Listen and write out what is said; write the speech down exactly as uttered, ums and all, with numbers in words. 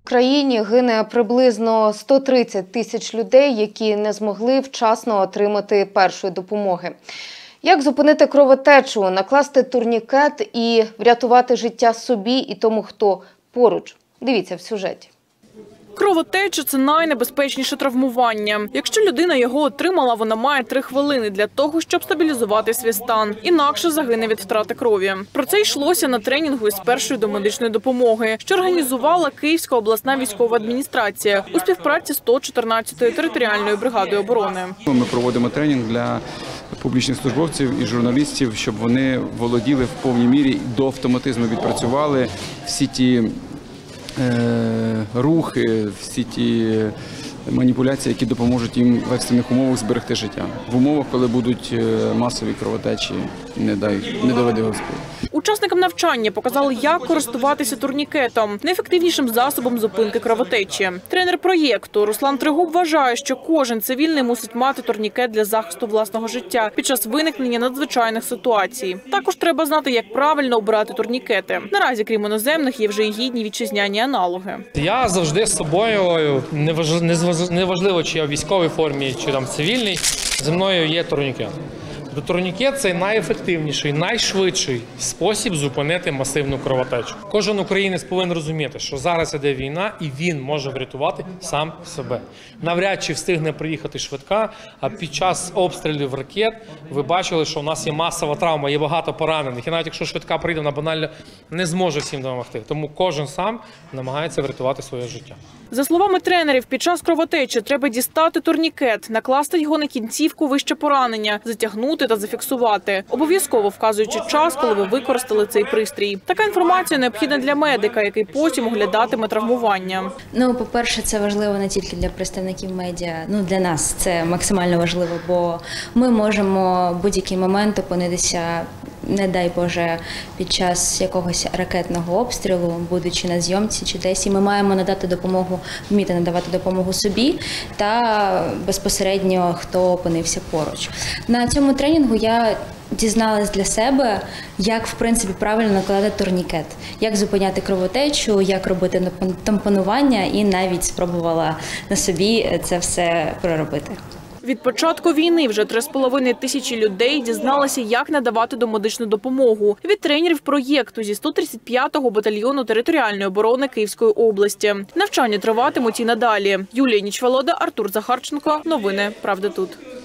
країні гине приблизно сто тридцять тисяч людей, які не змогли вчасно отримати першої допомоги. Як зупинити кровотечу, накласти турнікет і врятувати життя собі і тому, хто поруч? Дивіться в сюжеті. Кровотеча – це найнебезпечніше травмування. Якщо людина його отримала, вона має три хвилини для того, щоб стабілізувати свій стан. Інакше загине від втрати крові. Про це йшлося на тренінгу із першої домедичної допомоги, що організувала Київська обласна військова адміністрація у співпраці з сто чотирнадцятою територіальною бригадою оборони. Ми проводимо тренінг для публічних службовців і журналістів, щоб вони володіли в повній мірі, до автоматизму відпрацювали всі ті рухи, всі ті маніпуляції, які допоможуть їм в екстрених умовах зберегти життя. В умовах, коли будуть масові кровотечі, не дай, не доведе Господь. Учасникам навчання показали, як користуватися турнікетом – найефективнішим засобом зупинки кровотечі. Тренер проєкту Руслан Тригуб вважає, що кожен цивільний мусить мати турнікет для захисту власного життя під час виникнення надзвичайних ситуацій. Також треба знати, як правильно обирати турнікети. Наразі, крім іноземних, є вже і гідні вітчизняні аналоги. Я завжди з собою, неважливо, чи я в військовій формі, чи там цивільній, зі мною є турнікет. Турнікет – це найефективніший, найшвидший спосіб зупинити масивну кровотечу. Кожен українець повинен розуміти, що зараз іде війна і він може врятувати сам себе. Навряд чи встигне приїхати швидка, а під час обстрілів ракет ви бачили, що у нас є масова травма, є багато поранених. І навіть якщо швидка прийде, вона банально не зможе всім допомогти. Тому кожен сам намагається врятувати своє життя. За словами тренерів, під час кровотечі треба дістати турнікет, накласти його на кінцівку вище поранення, затягнути та зафіксувати, обов'язково вказуючи час, коли ви використали цей пристрій. Така інформація необхідна для медика, який потім оглядатиме травмування. Ну, по-перше, це важливо не тільки для представників медіа, ну, для нас це максимально важливо, бо ми можемо в будь-який момент опинитися, не дай Боже, під час якогось ракетного обстрілу, будучи на зйомці чи десь, і ми маємо надати допомогу, вміти надавати допомогу собі та безпосередньо, хто опинився поруч. На цьому тренінгу я дізналась для себе, як, в принципі, правильно накладати турнікет, як зупиняти кровотечу, як робити тампонування, і навіть спробувала на собі це все проробити. Від початку війни вже три з половиною тисячі людей дізналися, як надавати домедичну допомогу від тренерів проєкту зі сто тридцять п'ятого батальйону територіальної оборони Київської області. Навчання триватимуть і надалі. Юлія Нічволода, Артур Захарченко. Новини «Правда тут».